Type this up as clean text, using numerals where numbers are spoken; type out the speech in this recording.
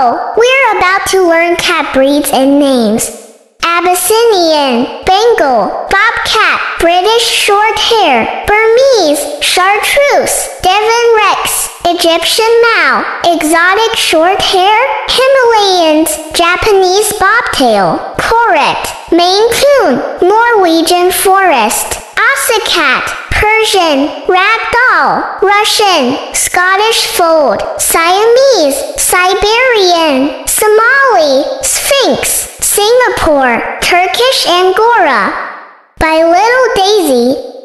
Hello, we're about to learn cat breeds and names. Abyssinian, Bengal, Bobcat, British Shorthair, Burmese, Chartreuse, Devon Rex, Egyptian Meow, Exotic Shorthair, Himalayans, Japanese Bobtail, Corret, Maine Coon, Norwegian Forest, Ocicat, Persian, Ragdoll, Russian, Scottish Fold, Siamese, Siberian, Somali, Sphinx, Singapore, Turkish Angora. By Little Daisy.